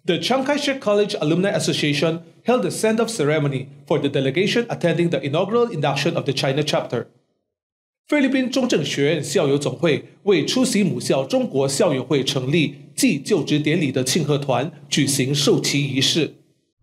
The Chiang Kai-shek College Alumni Association held a send-off ceremony for the delegation attending the inaugural induction of the China chapter. 菲律宾中正学院校友总会为出席母校中国校友会成立暨就职典礼的庆贺团举行授旗仪式。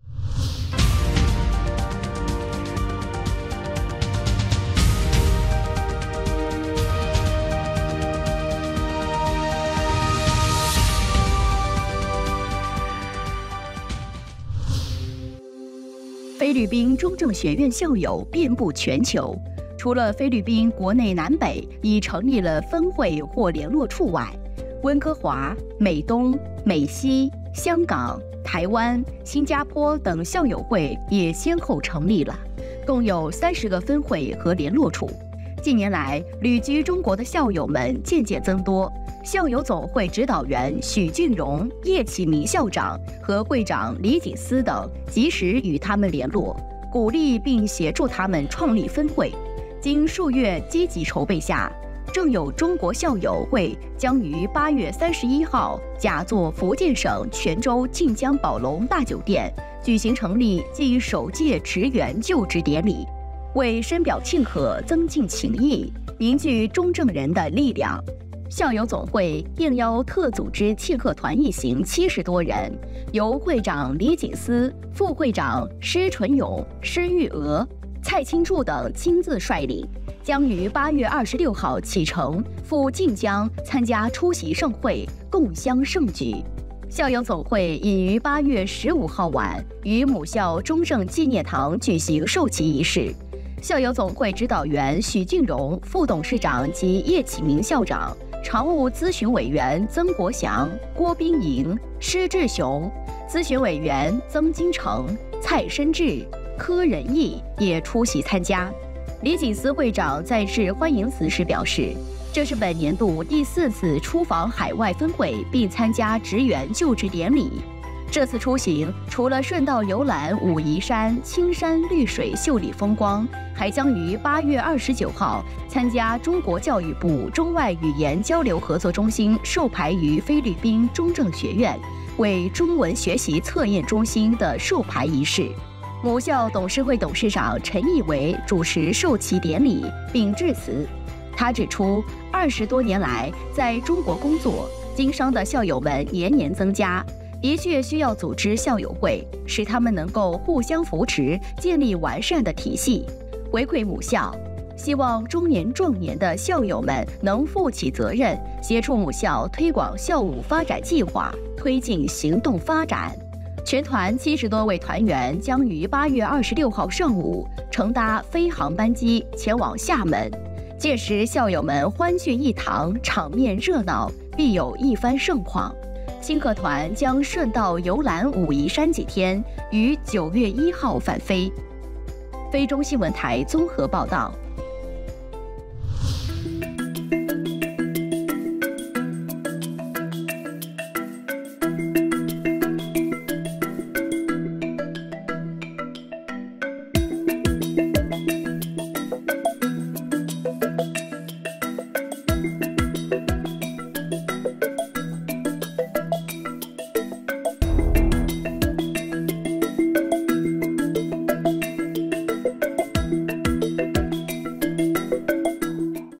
菲律宾中正学院校友遍布全球，除了菲律宾国内南北已成立了分会或联络处外，温哥华、美东、美西、香港、台湾、新加坡等校友会也先后成立了，共有30个分会和联络处。近年来，旅居中国的校友们渐渐增多。校友总会指导员许俊荣、叶启明校长和会长李锦思等及时与他们联络，鼓励并协助他们创立分会。经数月积极筹备下，正有中国校友会将于8月31号假作福建省泉州晋江宝龙大酒店举行成立暨首届职员就职典礼，为深表庆贺增进情谊，凝聚中正人的力量。校友总会应邀特组织庆贺团一行70多人，由会长李锦思、副会长施纯勇、施玉娥、蔡清柱等亲自率领，将于8月26号启程赴晋江参加出席盛会，共襄盛举。校友总会已于8月15号晚于母校中正纪念堂举行授旗仪式。校友总会指导员许俊荣、副董事长及叶启明校长、常务咨询委员曾国祥、郭冰莹、施志雄，咨询委员曾金成、蔡申志、柯仁义也出席参加。李锦思会长在致欢迎词时表示，这是本年度第4次出访海外分会并参加职员就职典礼。这次出行除了顺道游览武夷山青山绿水秀丽风光，还将于8月29号参加中国教育部中外语言交流合作中心授牌于菲律宾中正学院为中文学习测验中心的授牌仪式。母校董事会董事长陈义维主持授旗典礼并致辞。他指出，20多年来在中国工作经商的校友们年年增加，的确需要组织校友会，使他们能够互相扶持，建立完善的体系，回馈母校。希望中年壮年的校友们能负起责任，协助母校推广校务发展计划，推进行动发展。全团70多位团员将于8月26号上午乘搭飞航班机前往厦门，届时校友们欢聚一堂，场面热闹，必有一番盛况。庆贺团将顺道游览武夷山几天，于9月1号返飞。非中新闻台综合报道。